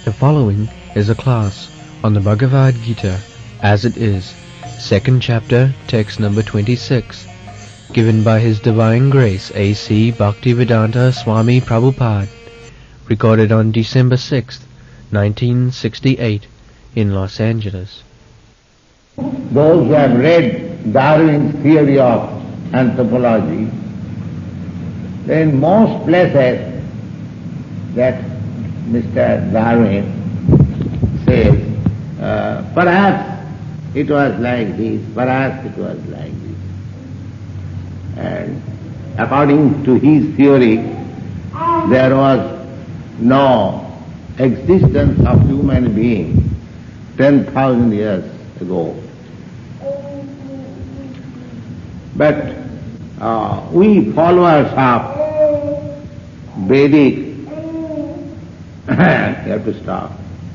The following is a class on the Bhagavad Gita as it is, second chapter, text number 26, given by His Divine Grace A.C. Bhaktivedanta Swami Prabhupada, recorded on December 6th, 1968, in Los Angeles. Those who have read Darwin's theory of anthropology, in most places that Mr. Darwin says, perhaps it was like this, perhaps it was like this. And according to his theory, there was no existence of human being 10,000 years ago. But we followers of Vedic you have to stop.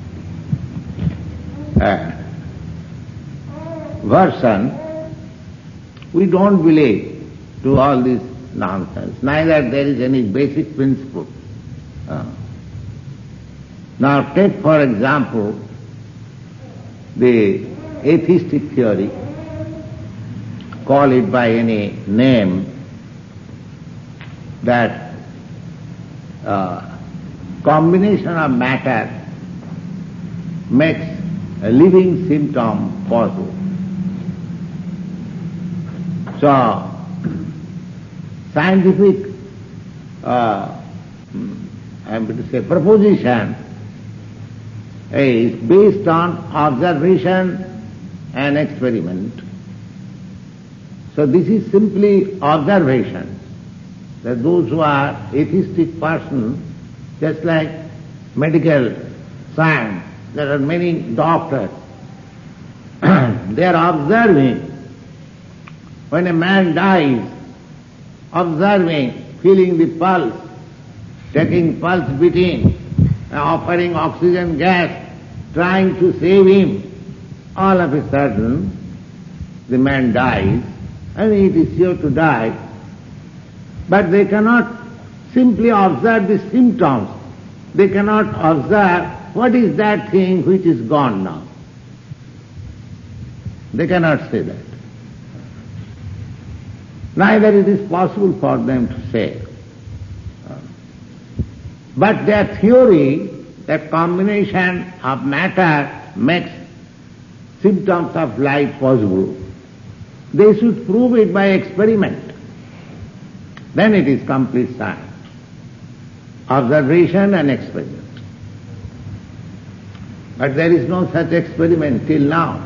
Version, we don't believe to all this nonsense. Neither there is any basic principle. Now take for example the atheistic theory, call it by any name, that combination of matter makes a living symptom possible. So, scientific, I am going to say, proposition is based on observation and experiment. So this is simply observation, that those who are atheistic persons, just like medical science, there are many doctors, they are observing when a man dies, observing, feeling the pulse, taking pulse beating, offering oxygen gas, trying to save him. All of a sudden, the man dies, and it is sure to die, but they cannot simply observe the symptoms. They cannot observe what is that thing which is gone now. They cannot say that. Neither it is possible for them to say. But their theory, that combination of matter makes symptoms of life possible, they should prove it by experiment. Then it is complete science. Observation and experiment. But there is no such experiment till now.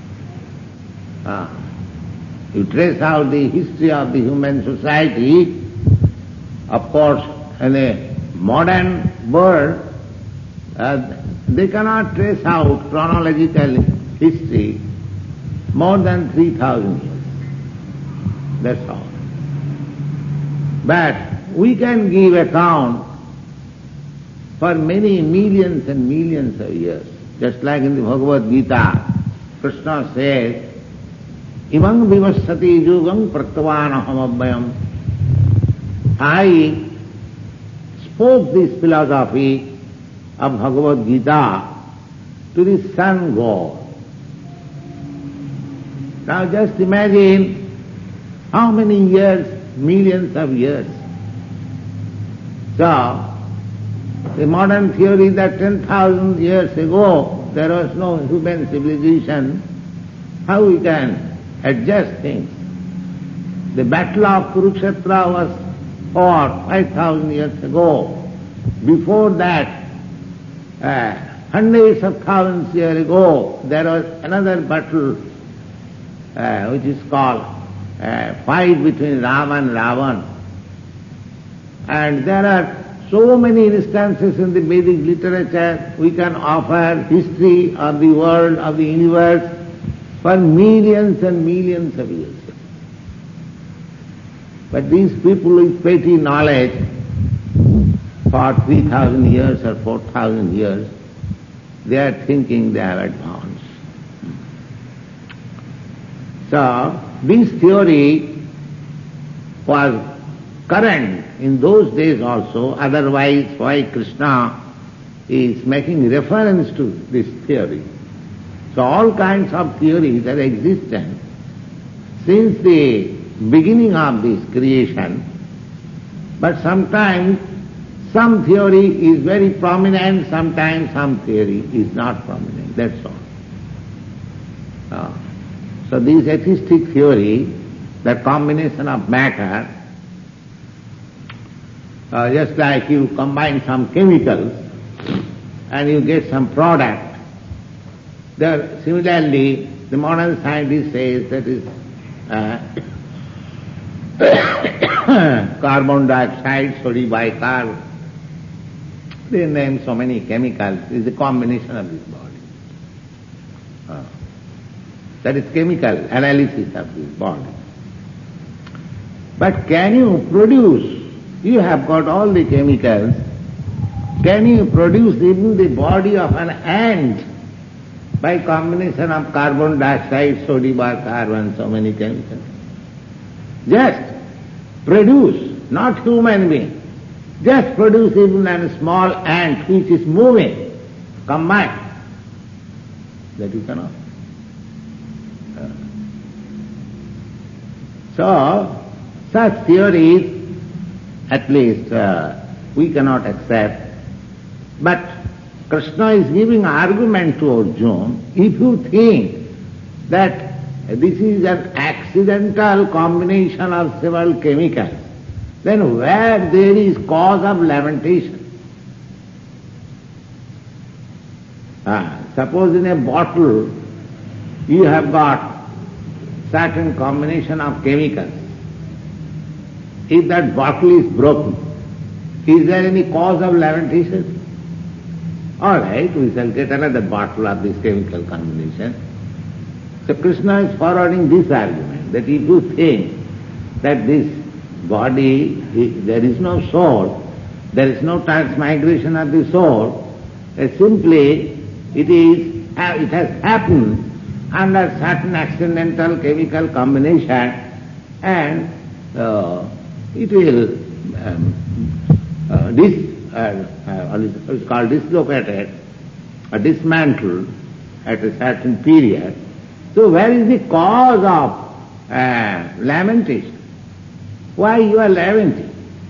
You trace out the history of the human society, of course, in a modern world, they cannot trace out chronological history more than 3,000 years. That's all. But we can give account for many millions and millions of years. Just like in the Bhagavad Gita, Krishna says, Imam vivasati yugam praktavanaham abhayam. I spoke this philosophy of Bhagavad Gita to the sun god. Now just imagine how many years, millions of years. So, the modern theory that 10,000 years ago there was no human civilization, how we can adjust things? The battle of Kurukshetra was fought 5,000 years ago. Before that, hundreds of thousands of years ago, there was another battle which is called fight between Rama and Ravan. And there are so many instances in the Vedic literature, we can offer history of the world, of the universe, for millions and millions of years. But these people with petty knowledge for 3,000 years or 4,000 years, they are thinking they have advanced. So, this theory was current in those days also, otherwise why Krishna is making reference to this theory. So all kinds of theories are existent since the beginning of this creation, but sometimes some theory is very prominent, sometimes some theory is not prominent, that's all. So this atheistic theory, that combination of matter, just like you combine some chemicals and you get some product, similarly the modern scientist says that is carbon dioxide, sodium bicarbonate. They name so many chemicals. It's a combination of this body. That is chemical analysis of this body. But can you produce, you have got all the chemicals, can you produce even the body of an ant by combination of carbon dioxide, sodium bicarbonate, so many chemicals? Just produce, not human being. Just produce even a small ant which is moving, combine. That you cannot. So, such theories, at least we cannot accept. But Krishna is giving argument to Arjuna. If you think that this is an accidental combination of several chemicals, then where there is cause of lamentation? Suppose in a bottle you have got certain combination of chemicals. If that bottle is broken, is there any cause of lamentation? All right, we shall get another bottle of this chemical combination. So Krishna is forwarding this argument, that if you think that this body, there is no soul, there is no transmigration of the soul, simply it has happened under certain accidental chemical combination, and it will it's called dislocated or dismantled at a certain period. So where is the cause of lamentation? Why you are lamenting?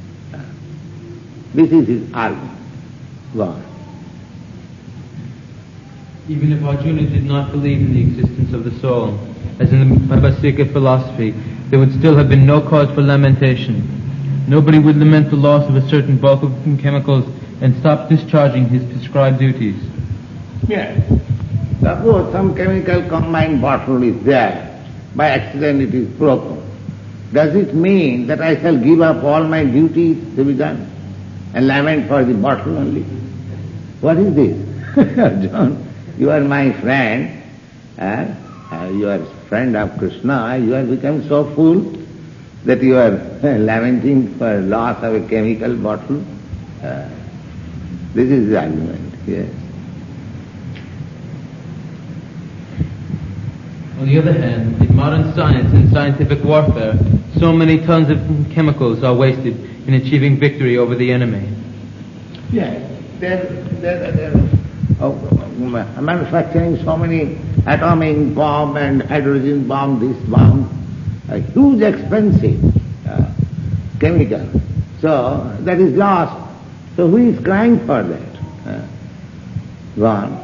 This is his argument. Go on. Even if Arjuna did not believe in the existence of the soul, as in the Vaibhasika philosophy, there would still have been no cause for lamentation. Nobody would lament the loss of a certain bulk of chemicals and stop discharging his prescribed duties. Yes. Suppose some chemical combined bottle is there, by accident it is broken. Does it mean that I shall give up all my duties to be done and lament for the bottle only? What is this? John, you are my friend, you are friend of Krishna, you have become so full that you are lamenting for loss of a chemical bottle. This is the argument, yes. On the other hand, in modern science and scientific warfare, so many tons of chemicals are wasted in achieving victory over the enemy. Yes, they're manufacturing so many atomic bomb and hydrogen bomb, this bomb, a huge expensive chemical. So that is lost. So who is crying for that? Go on.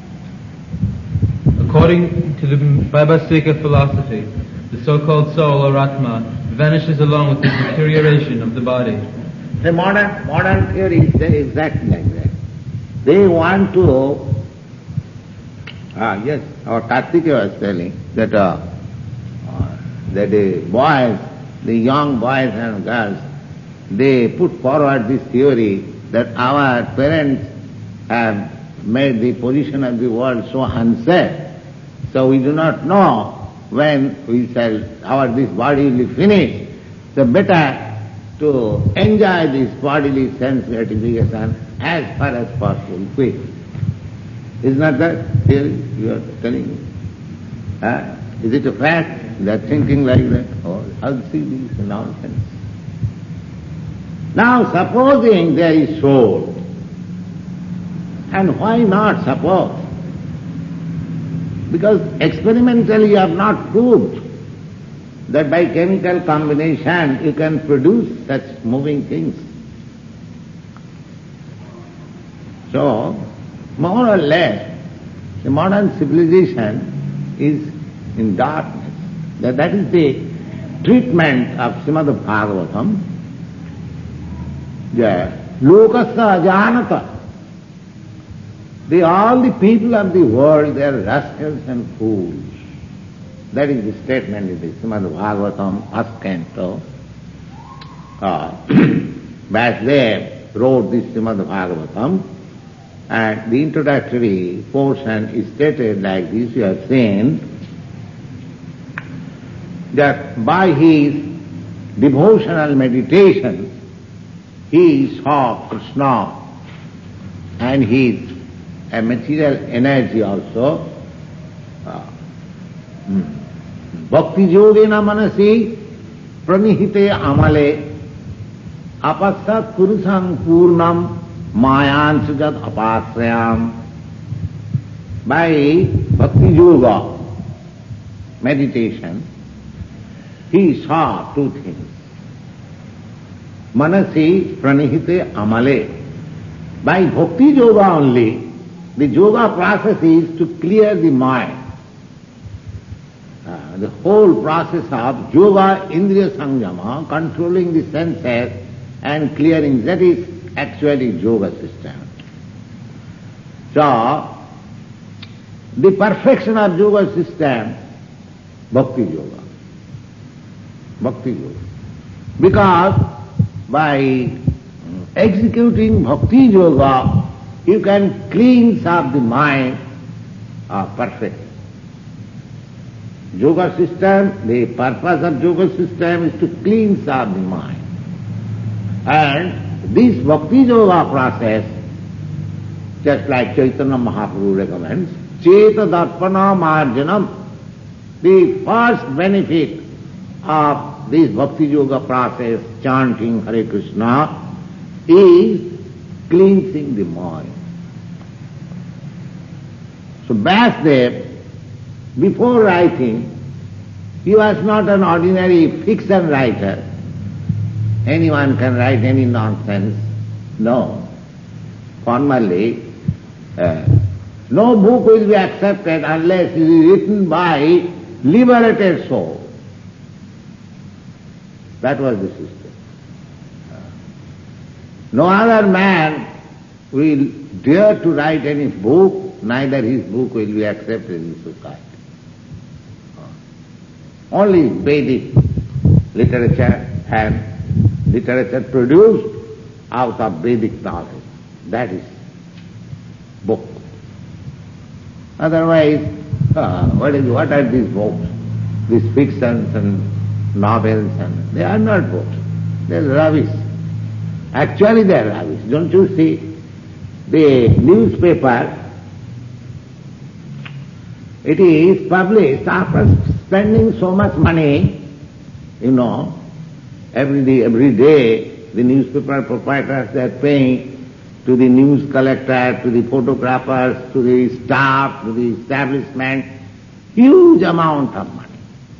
According to the Vaibhasika philosophy, the so-called soul or Atma vanishes along with the deterioration of the body. The modern theory is exactly like that. They want to, yes, our Kartikeya was telling that the boys, the young boys and girls, they put forward this theory that our parents have made the position of the world so unsafe. So we do not know when this body will be finished. So better to enjoy this bodily sense gratification as far as possible, quick. Is not that theory you are telling me? Is it a fact? They are thinking like that? Oh, how to see this nonsense? Now supposing there is soul, And why not suppose? Because experimentally you have not proved that by chemical combination you can produce such moving things. So, more or less, the modern civilization is in darkness. That is the treatment of Srimad Bhagavatam. Lokasya ajanata. All the people of the world, they are rascals and fools. That is the statement in the Srimad Bhagavatam, first canto. Vyasdeva wrote this Srimad Bhagavatam, and the introductory portion is stated like this. You have seen that by his devotional meditation he saw Krishna, and his material energy also. Bhakti yogena manasi pranihite amale apasat purusam purnam mayan sujat apasrayam. By bhakti yoga meditation, he saw two things. Manasi pranihite amale. By bhakti yoga only, the yoga process is to clear the mind. The whole process of yoga, indriya samyama, controlling the senses and clearing, that is actually yoga system. So, the perfection of yoga system, bhakti yoga. Bhakti yoga. Because by executing bhakti yoga, you can cleanse up the mind perfectly. Yoga system, the purpose of yoga system is to cleanse up the mind. And this bhakti yoga process, just like Chaitanya Mahaprabhu recommends, Cheta Darpana Marjanam, the first benefit of this bhakti yoga process, chanting Hare Krishna, is cleansing the mind. So Vyasdeva, before writing, he was not an ordinary fiction writer. Anyone can write any nonsense. No. Formally, no book will be accepted unless it is written by liberated soul. That was the system. No other man will dare to write any book, neither his book will be accepted in society. Only Vedic literature and literature produced out of Vedic knowledge. That is book. Otherwise, what are these books? These fictions and novels, and they are not books. They are rubbish. Actually they are rubbish. Don't you see? The newspaper, it is published after spending so much money, every day the newspaper proprietors, they are paying to the news collector, to the photographers, to the staff, to the establishment, huge amount of money.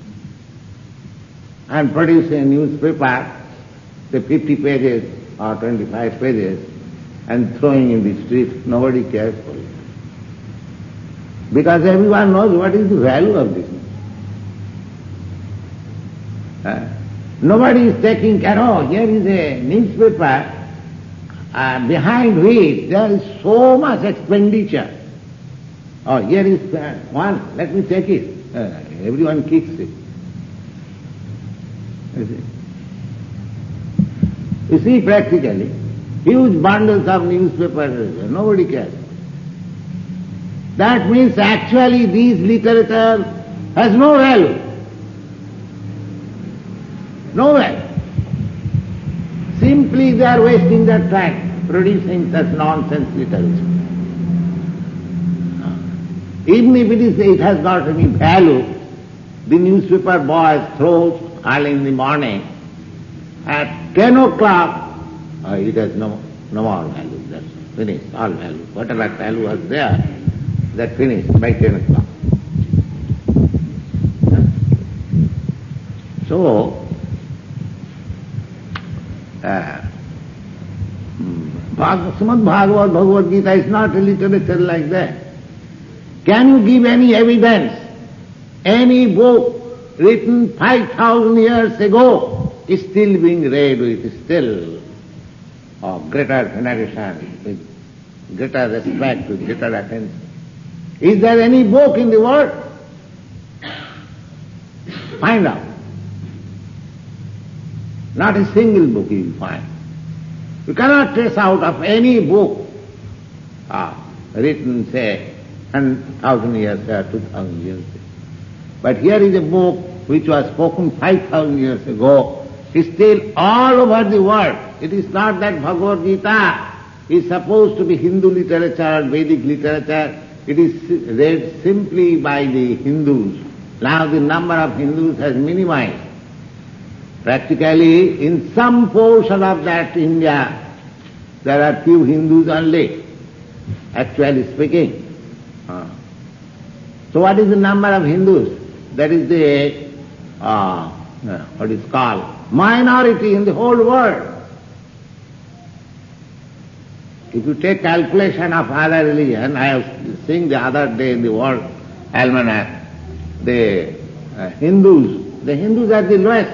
And producing a newspaper, say 50 pages or 25 pages, and throwing in the street, nobody cares for it. Because everyone knows what is the value of this. Nobody is taking care of, here is a newspaper behind which there is so much expenditure. Oh, here is one, let me take it. Everyone kicks it. You see practically, huge bundles of newspapers, nobody cares. That means actually these literature has no value. No value. Simply they are wasting their time producing such nonsense literature. Even if it has got any value, the newspaper boys throws early in the morning. At 10 o'clock, it has no more value. finished, all value. Whatever value was there, that finished by 10 o'clock. So, Srimad Bhagavad, Bhagavad Gita is not a literature like that. Can you give any evidence? Any book written 5,000 years ago is still being read with still of greater veneration, with greater respect, with greater attention. Is there any book in the world? Find out. Not a single book you will find. You cannot trace out of any book written, say, 1,000 years or 2,000 years ago. But here is a book which was spoken 5,000 years ago, is still all over the world. It is not that Bhagavad Gita is supposed to be Hindu literature or Vedic literature. It is read simply by the Hindus. Now the number of Hindus has minimized. Practically, in some portion of that India, there are few Hindus only, actually speaking. So what is the number of Hindus? That is the, what is called, minority in the whole world. If you take calculation of other religion, I have seen the other day in the World Almanac, the Hindus are the lowest.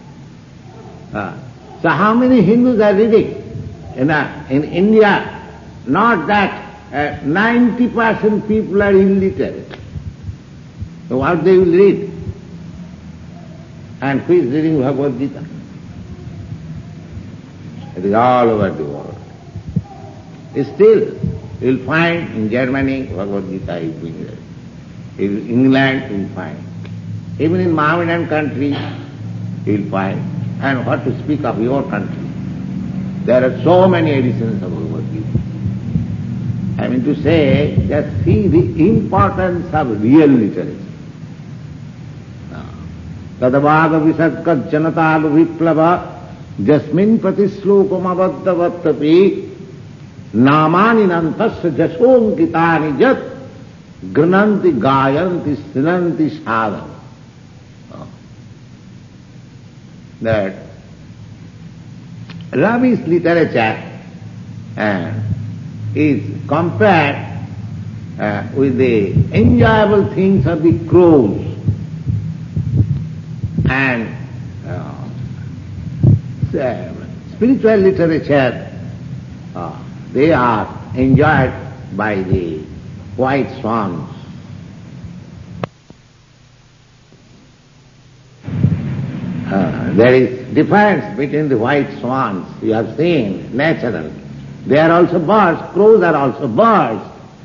So how many Hindus are reading? In India, not that 90% people are illiterate. So what they will read? And who is reading Bhagavad Gita? It is all over the world. Still, you will find in Germany, Bhagavad Gita is being read. In England, you will find. Even in Mohammedan country, you will find. And what to speak of your country? There are so many editions of Bhagavad Gita. I mean to say, just see the importance of real literature. Tadavaga visarkat janataga viplava jasmin pratishlokam avaddavattapi namani nantasya jasonkitani jat grananti gayanti srinanti sadhana. That Ravi's literature is compared with the enjoyable things of the crows and spiritual literature, they are enjoyed by the white swans. There is difference between the white swans. You have seen, natural. They are also birds, crows are also birds.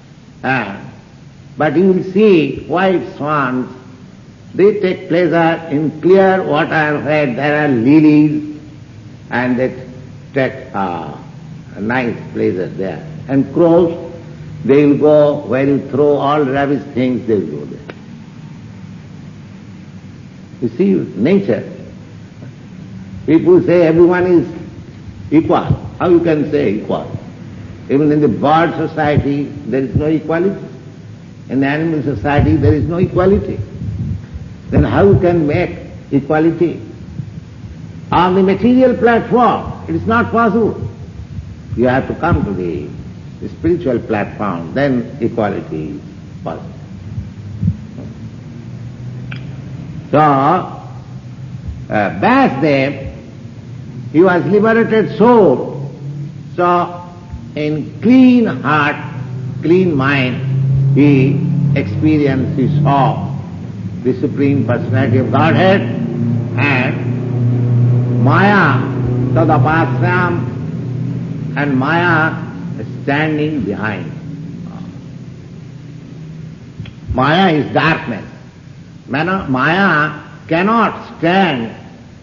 But you will see white swans, they take pleasure in clear water where there are lilies, and they take a nice pleasure there. And crows, they will go where you throw all rubbish things, they will go there. You see, nature. People say everyone is equal. How you can say equal? Even in the bird society, there is no equality. In the animal society, there is no equality. Then how you can make equality? On the material platform, it is not possible. You have to come to the spiritual platform, then equality is possible. So, Vasudev, he was liberated soul. So, in clean heart, clean mind, he experienced, he saw the Supreme Personality of Godhead, and Maya, Tadapasyam, and Maya standing behind. Maya is darkness. Maya cannot stand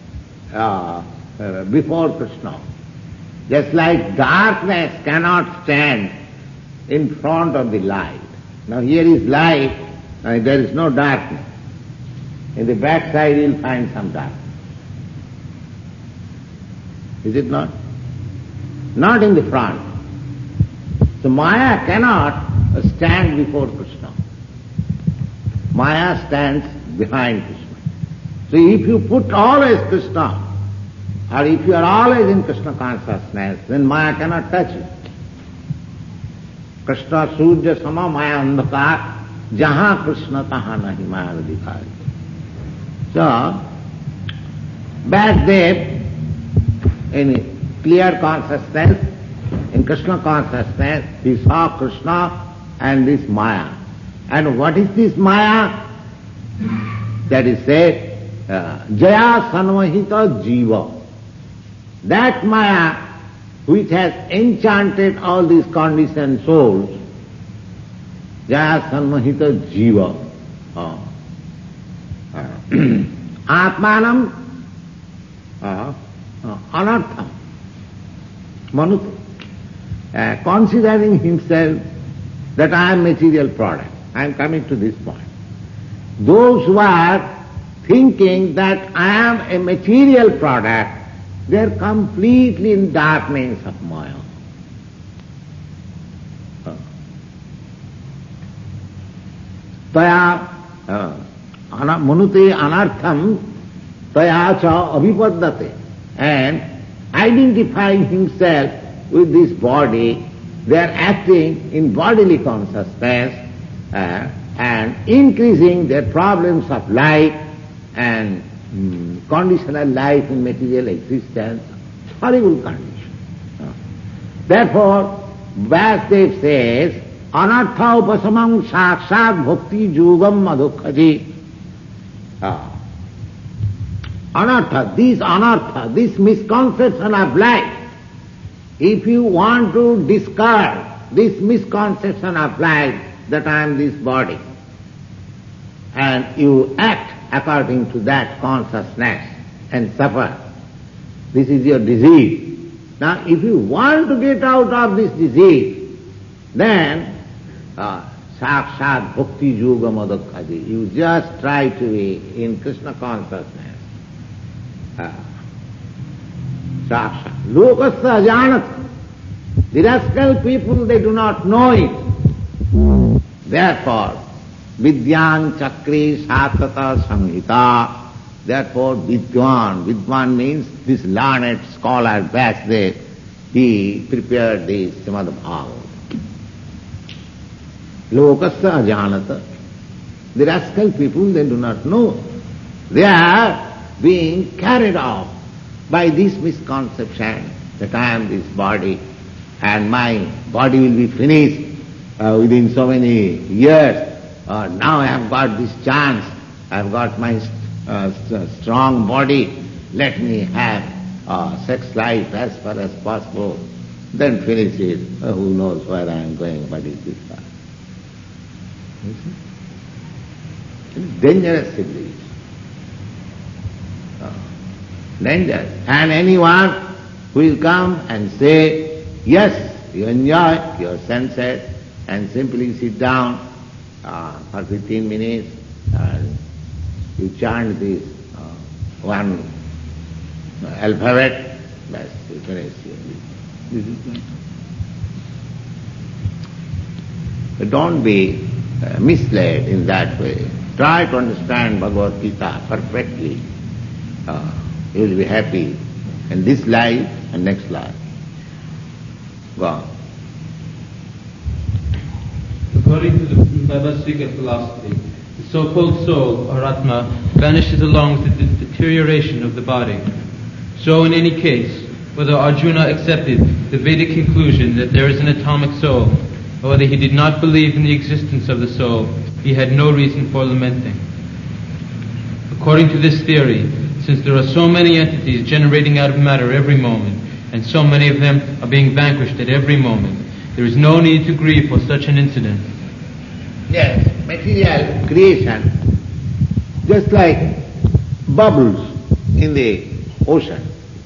before Krishna. Just like darkness cannot stand in front of the light. Now here is light, and there is no darkness. In the back side you will find some darkness. Is it not? Not in the front. So Maya cannot stand before Krishna. Maya stands behind Krishna. So if you put always Krishna, or if you are always in Krishna consciousness, then Maya cannot touch you. Krishna Surya Sama Maya Andhakar, Jahan Krishna Tahan Nahi Maya Adhikari. So, back there, in clear consciousness, in Krishna consciousness, he saw Krishna and this Maya. And what is this Maya? That is said, Jaya Sanvahita Jiva. That Maya which has enchanted all these conditioned souls, Jaya Sanvahita Jiva. Atmanam Anartham. Manuta. Considering himself that I am material product. I am coming to this point. Those who are thinking that I am a material product, they are completely in darkness of Maya. Taya manute anartham taya cha abhipaddate. And identifying himself with this body, they are acting in bodily consciousness and increasing their problems of life and conditional life in material existence, horrible condition. Therefore, Vasudev says, Anartha upasamam sakshat bhakti yogam madhukhaji. Anartha, this misconception of life, if you want to discard this misconception of life that I am this body, and you act according to that consciousness and suffer, this is your disease. Now, if you want to get out of this disease, then sakshat bhakti yoga madhukhaji. You just try to be in Krishna consciousness. Sakshat. Lokasya ajanat. The rascal people, they do not know it. Therefore, Vidyan Chakri Satata Samhita. Therefore, Vidwan means this learned scholar Vasudev, he prepared this Srimad Bhagavatam. Lokasya ajanata. The rascal people, they do not know. They are being carried off by this misconception that I am this body and my body will be finished within so many years. Now I have got this chance, I have got my strong body, let me have sex life as far as possible, then finish it. Who knows where I am going, what is this path? It's dangerous civilization. Dangerous. And anyone who will come and say, yes, you enjoy your senses and simply sit down for 15 minutes and you chant this one alphabet, yes, you finish. This is going on. Don't be misled in that way. Try to understand Bhagavad Gita perfectly. You will be happy in this life and next life. Go on. According to the Vaibhasika philosophy, the so-called soul, or Atma, vanishes along with the deterioration of the body. So in any case, whether Arjuna accepted the Vedic conclusion that there is an atomic soul, or whether he did not believe in the existence of the soul, he had no reason for lamenting. According to this theory, since there are so many entities generating out of matter every moment, and so many of them are being vanquished at every moment, there is no need to grieve for such an incident. Yes, material creation, just like bubbles in the ocean.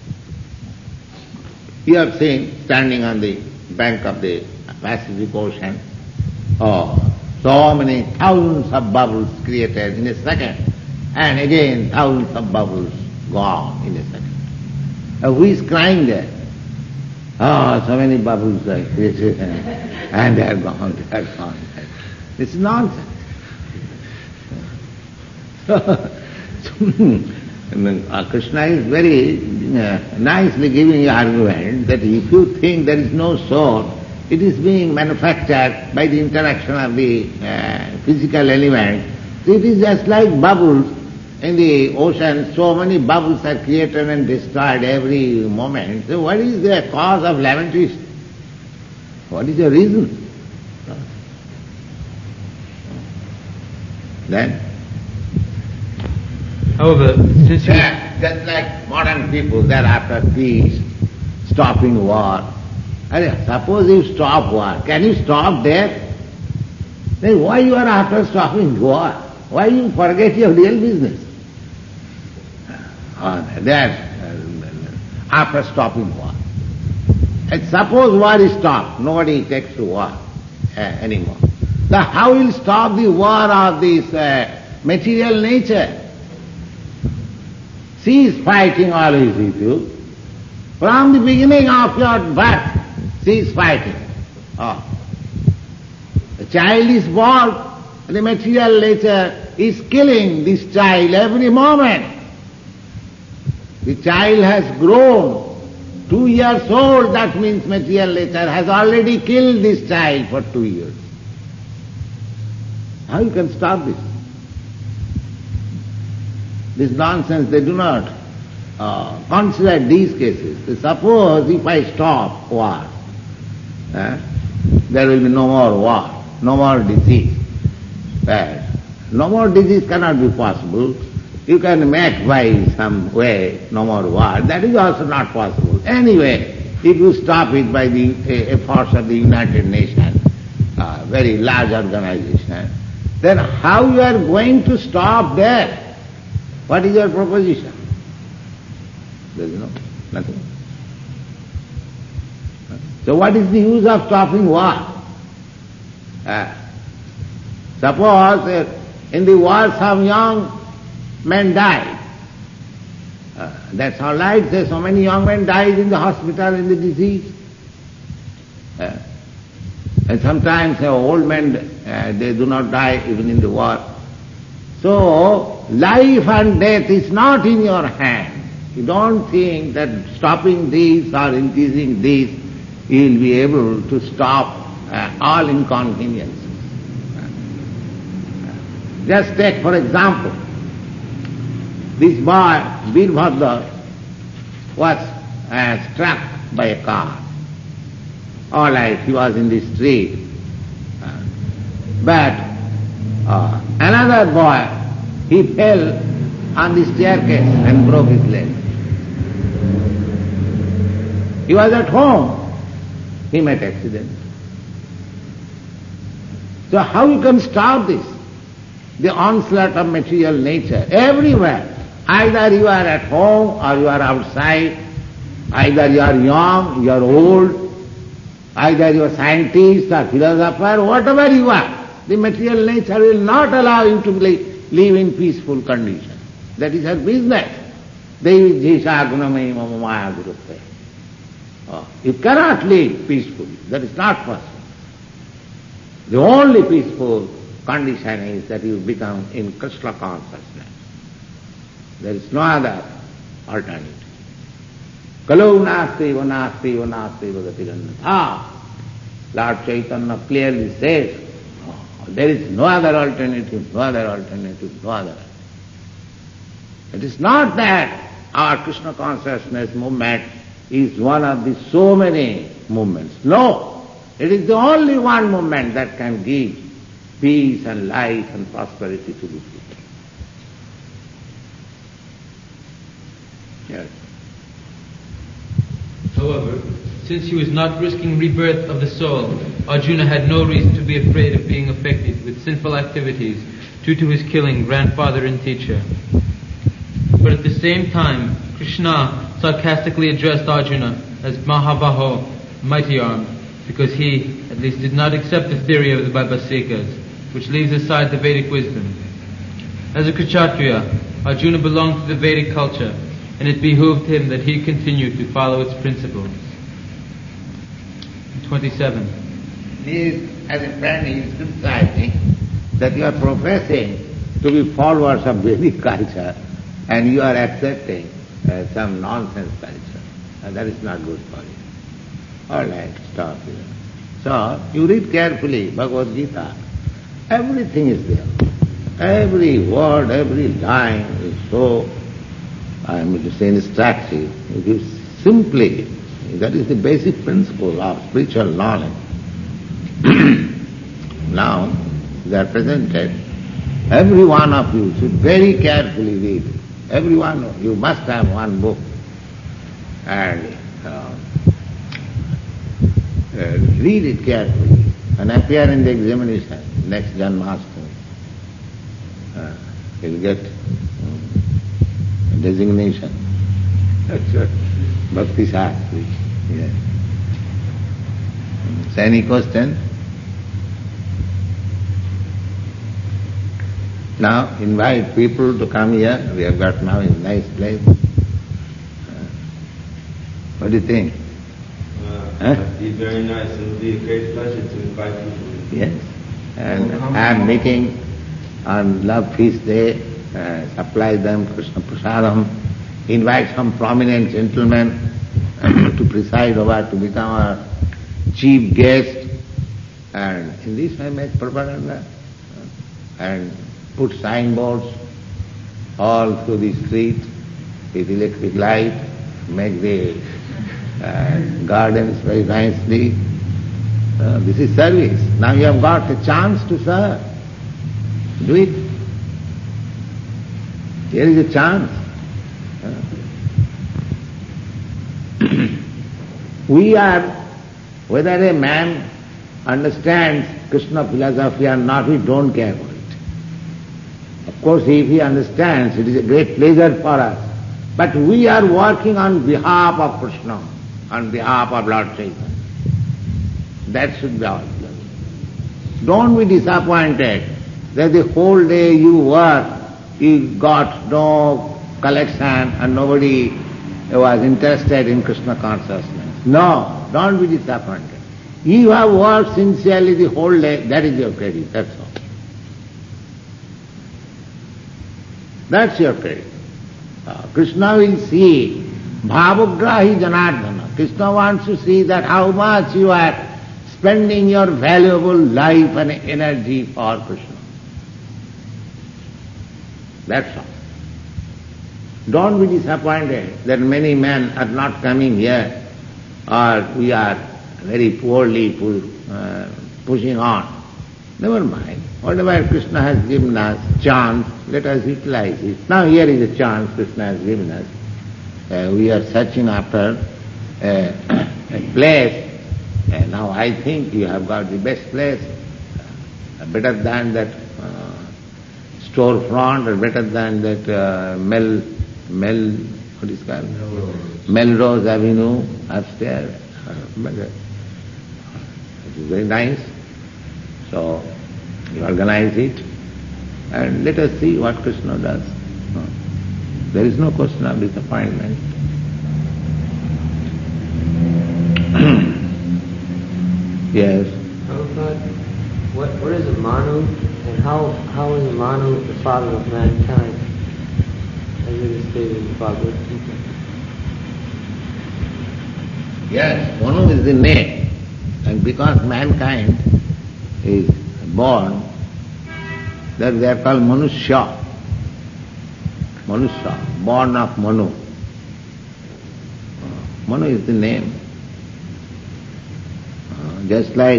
You have seen, standing on the bank of the Pacific Ocean, so many thousands of bubbles created in a second, and again thousands of bubbles gone in a second. Who is crying there? Oh, so many bubbles are created. and they are gone, they are gone. It's nonsense. Krishna is very nicely giving you argument that if you think there is no soul, it is being manufactured by the interaction of the physical element. It is just like bubbles in the ocean. So many bubbles are created and destroyed every moment. So what is the cause of lamentation? What is the reason? Then? However, since you... Just like modern people, they are after peace, stopping war. Suppose you stop war, can you stop there? Then why you are after stopping war? Why you forget your real business? They are after stopping war. And suppose war is stopped, nobody takes to war anymore. Then how will stop the war of this material nature? Cease fighting always with you. From the beginning of your birth, cease fighting. The child is born, the material nature is killing this child every moment. The child has grown, 2 years old, that means material nature has already killed this child for 2 years. How you can stop this? This nonsense, they do not consider these cases. Suppose if I stop war, there will be no more war, no more disease. No more disease cannot be possible. You can make by some way no more war. That is also not possible. Anyway, if you stop it by the efforts of the United Nations, very large organization, then how you are going to stop there? What is your proposition? There is nothing. So what is the use of stopping war? Suppose in the war some young men died. That's all right. Say so many young men died in the hospital in the disease. And sometimes old men, they do not die even in the war. So, life and death is not in your hand. You don't think that stopping these or increasing these, you will be able to stop all inconveniences. Just take for example, this boy, Veerbhadra, was struck by a car. All right, he was in the street. But another boy, he fell on the staircase and broke his leg. He was at home. He met accident. So how you can stop this? The onslaught of material nature everywhere. Either you are at home or you are outside. Either you are young, you are old. Either you are scientist or philosopher, whatever you are. The material nature will not allow you to live in peaceful condition. That is her business. Devi jisha gunamai mama maya gurutte. You cannot live peacefully. That is not possible. The only peaceful condition is that you become in Krishna consciousness. There is no other alternative. Kalau nasti va nasti va nasti va gati. Lord Chaitanya clearly says, there is no other alternative, no other alternative, no other. It is not that our Krishna consciousness movement is one of the so many movements. No, it is the only one movement that can give peace and life and prosperity to the people. Yes. However, since he was not risking rebirth of the soul, Arjuna had no reason to be afraid of being affected with sinful activities due to his killing grandfather and teacher. But at the same time, Krishna sarcastically addressed Arjuna as Mahabaho, mighty arm, because he, at least, did not accept the theory of the Vaibhasikas, which leaves aside the Vedic wisdom. As a Kshatriya, Arjuna belonged to the Vedic culture, and it behooved him that he continue to follow its principles. 27. he is, as a friend, he is criticizing that you are professing to be followers of Vedic culture and you are accepting some nonsense culture. That is not good for you. All right, stop here. So, you read carefully Bhagavad Gita. Everything is there. Every word, every line is so, I mean to say, instructive. It is simply, that is the basic principle of spiritual knowledge. Now, they are presented. Every one of you should very carefully read. Every one of you must have one book and read it carefully and appear in the examination next Janmashtami. You'll get a designation. That's what Bhakti Shastri. Yes. So any question? Now invite people to come here. We have got now a nice place. What do you think? It'd be very nice. It would be a great pleasure to invite people. Yes. And have meeting on Love Feast Day, supply them Krishna Prasadam, invite some prominent gentlemen to preside over, to become our chief guest, and in this way make propaganda and put signboards all through the street with electric light, make the gardens very nicely. This is service. Now you have got a chance to serve. Do it. Here is a chance. We are, whether a man understands Krishna philosophy or not, we don't care for it. Of course, if he understands, it is a great pleasure for us. But we are working on behalf of Krishna, on behalf of Lord Chaitanya. That should be our pleasure. Don't be disappointed that the whole day you work, you got no collection and nobody was interested in Krishna consciousness. No, don't be disappointed. You have worked sincerely the whole day, that is your credit, that's all. That's your credit. Krishna will see Bhavagrahi Janardana. Krishna wants to see that how much you are spending your valuable life and energy for Krishna. That's all. Don't be disappointed that many men are not coming here, or we are very poorly pushing on. Never mind. Whatever Krishna has given us, chance, let us utilize it. Now here is a chance Krishna has given us. We are searching after a place. Now I think you have got the best place, better than that storefront, or better than that what is called? Melrose Avenue upstairs. It is very nice. So you organize it and let us see what Krishna does. There is no question of disappointment. Yes. What is a Manu, and how is Manu the father of mankind, as it is stated in Bhagavad Gita? Yes, Manu is the name, and because mankind is born, that they are called Manusya. Manusya, born of Manu. Manu is the name. Just like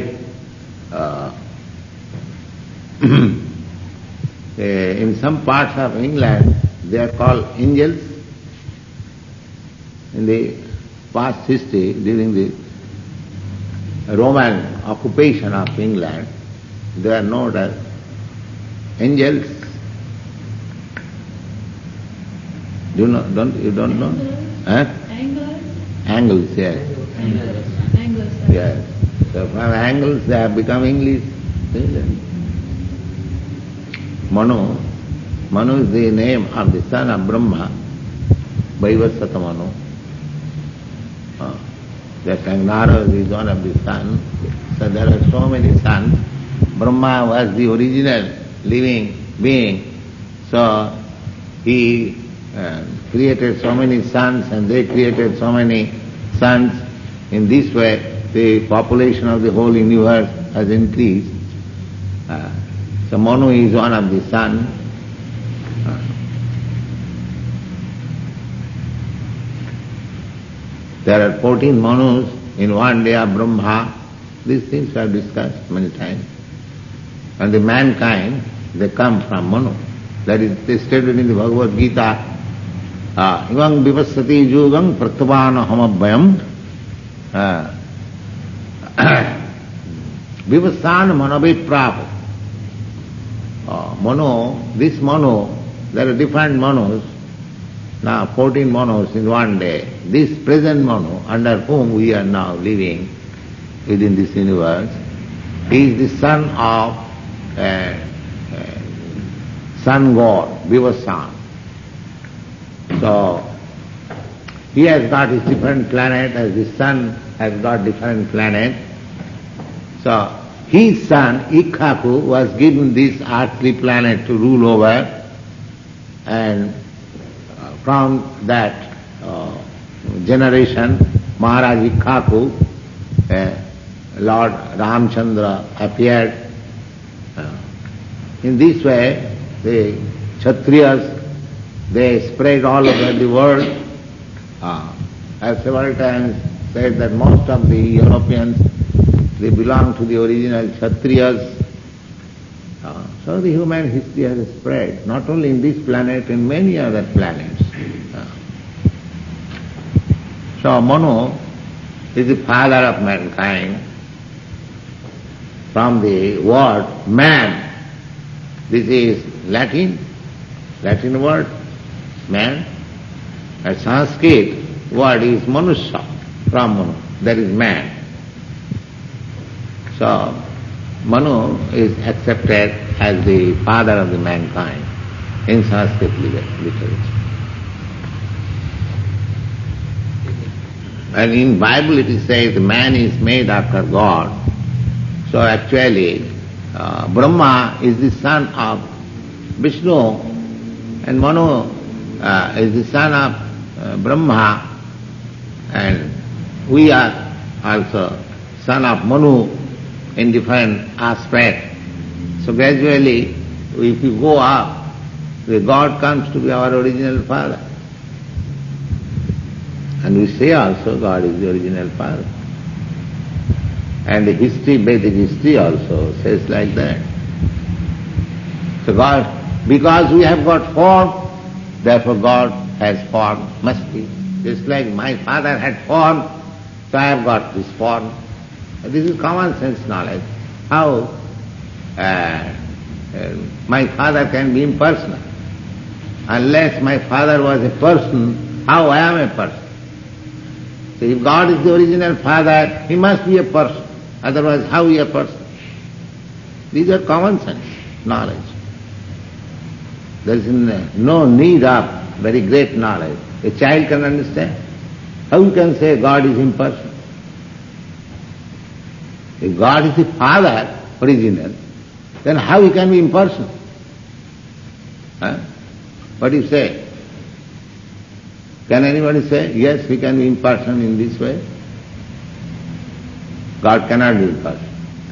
in some parts of England, they are called angels. In the past history, during the Roman occupation of England, they are known as angels. Do you know? You don't know? Huh? Angles? Angles, yes. Angles. Yes. So from angles they have become English. Manu. Manu is the name of the son of Brahma, Vaivasvata Manu. Just like Narad is one of the sons, so there are so many sons. Brahma was the original living being, so he created so many sons and they created so many sons. In this way, the population of the whole universe has increased. So Manu is one of the sons. There are 14 Manus in one day of Brahma. These things are discussed many times. And the mankind, they come from Manu. That is, they stated in the Bhagavad Gita, Ivang vivassati yugam pratvana hamabhyam vivasana manaviprapo. Manu, this Manu, there are different Manus, now 14 Manus in one day. This present Manu, under whom we are now living within this universe, he is the son of sun god, Vivasan. So, he has got his different planet, as the sun has got different planet. So, his son, Ikkaku, was given this earthly planet to rule over, and from that generation, Maharaj Ikkaku, Lord Ramchandra appeared. In this way, the Kshatriyas, they spread all over the world. I have several times said that most of the Europeans, they belong to the original Kshatriyas. So the human history has spread, not only in this planet, in many other planets. So Manu is the father of mankind. From the word man, this is Latin word, man. A Sanskrit word is Manusya, from Manu, that is man. So Manu is accepted as the father of the mankind in Sanskrit literature. And in Bible it is said man is made after God. So actually Brahma is the son of Vishnu and Manu is the son of Brahma, and we are also son of Manu in different aspects. So gradually, if you go up, the God comes to be our original father. And we say also God is the original father. And the history, Vedic history also says like that. So God, because we have got form, therefore God has form, must be. Just like my father had form, so I have got this form. This is common sense knowledge. How my father can be impersonal? Unless my father was a person, how I am a person? So if God is the original father, he must be a person. Otherwise, how is he a person? These are common sense knowledge. There is no need of very great knowledge. A child can understand. How you can say God is impersonal? If God is the father, original, then how he can be impersonal? What do you say? Can anybody say, yes, he can be impersonal in this way? God cannot be impersonal.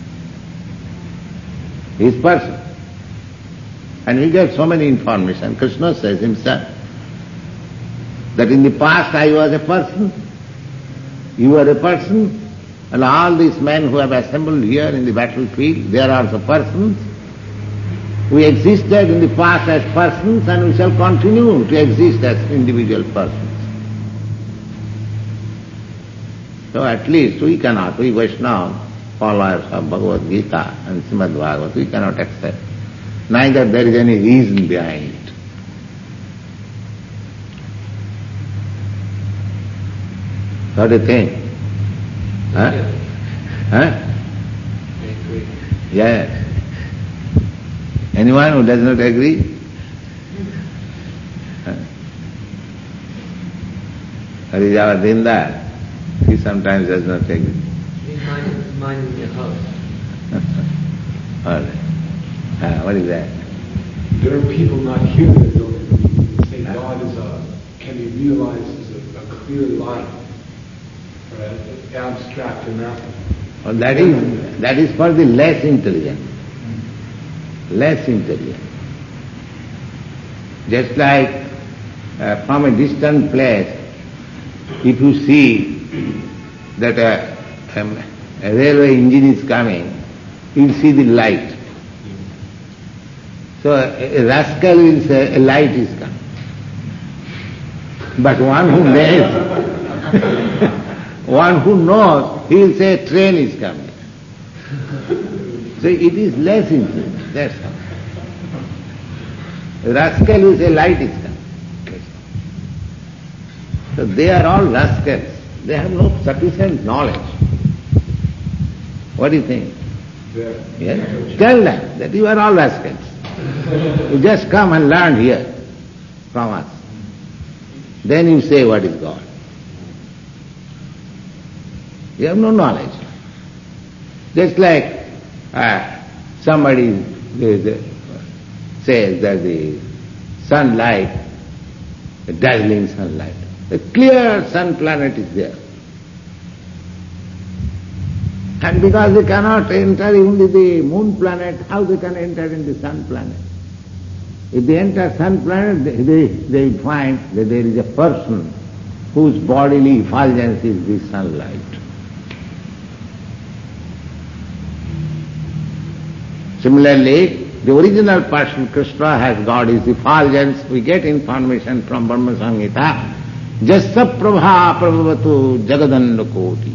He is person. And he gave so many information. Krishna says himself that in the past I was a person, you were a person, and all these men who have assembled here in the battlefield, they are also persons. We existed in the past as persons and we shall continue to exist as individual persons. So at least we cannot, we Vaishnava, followers of Bhagavad Gita and Srimad Bhagavad, we cannot accept. Neither there is any reason behind it. What do you think? Huh? Huh? Yes. Anyone who does not agree? What is our Dinda? He sometimes does not take it. He's minding your house. All right. What is that? There are people not here that don't believe. They say God can be realized as a clear light, or an abstract anathema. Well, that is for the less intelligent. Less intelligent. Just like from a distant place, if you see that a railway engine is coming, you'll see the light. So a rascal will say a light is coming. But one who knows, he will say a train is coming. So it is less intelligent, that's how. A rascal will say light is coming. So they are all rascals. They have no sufficient knowledge. What do you think? Yes? Tell them that you are all rascals. You just come and learn here from us. Then you say what is God. You have no knowledge. Just like somebody says that the sunlight, the dazzling sunlight, the clear sun planet is there. And because they cannot enter into the moon planet, how they can enter into the sun planet? If they enter sun planet, they find that there is a person whose bodily effulgence is the sunlight. Similarly, the original person, Krishna, has got his effulgence. We get information from Brahma Samhita. Jasa prabha prabhavatu jagadanda koti.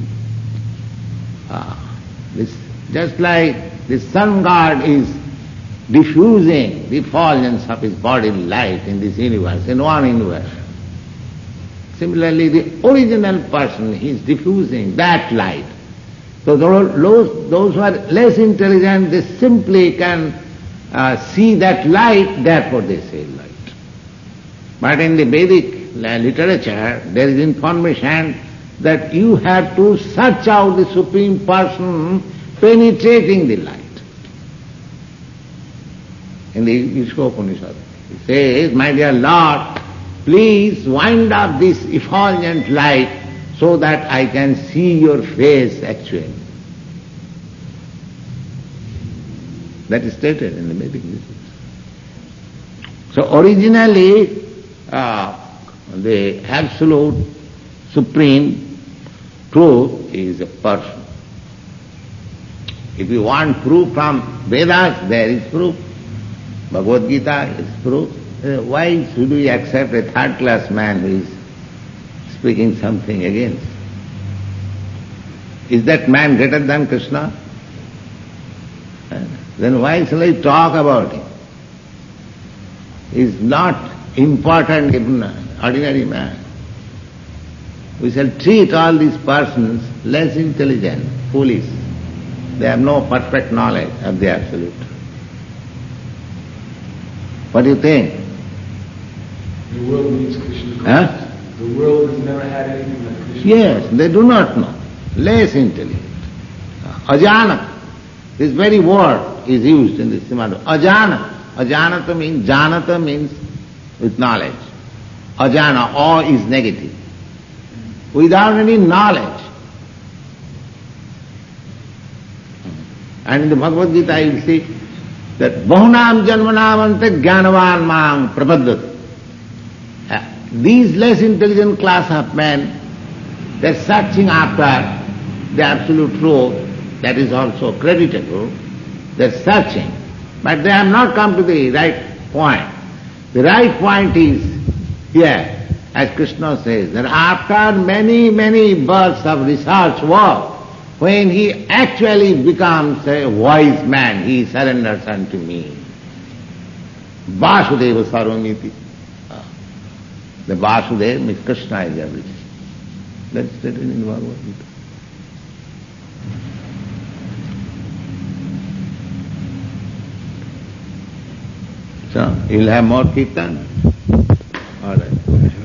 Just like the sun god is diffusing the effulgence of his body light in this universe, in one universe. Similarly, the original person, he is diffusing that light. So those who are less intelligent, they simply can see that light, therefore they say light. But in the Vedic literature, there is information that you have to search out the Supreme Person penetrating the light. In the Ishkopanishad, it says, my dear Lord, please wind up this effulgent light so that I can see your face actually. That is stated in the Vedic literature. So originally, the absolute supreme truth is a person. If you want proof from Vedas, there is proof. Bhagavad Gita is proof. Why should we accept a third-class man who is speaking something against? Is that man greater than Krishna? Then why shall I talk about him? He is not important, even ordinary man. We shall treat all these persons less intelligent, foolish. They have no perfect knowledge of the Absolute. What do you think? The world needs Krishna consciousness. Huh? The world has never had anything like Krishna. Yes, they do not know. Less intelligent. Ajanat. This very word is used in the Srimad. Ajanat. Janata means with knowledge. Ajana, awe is negative. Without any knowledge. And in the Bhagavad Gita you see that Bahunam Janmanamante Jnanavan Mang Prapaddati. These less intelligent class of men, they are searching after the absolute truth, that is also creditable. They are searching, but they have not come to the right point. The right point is here, as Krishna says, that after many, many births of research work, when he actually becomes a wise man, he surrenders unto me. Vasudeva Sarvamiti. The Vasudeva means Krishna is everything. That's stated in the Bhagavad Gita. So, you'll have more kirtan? All right.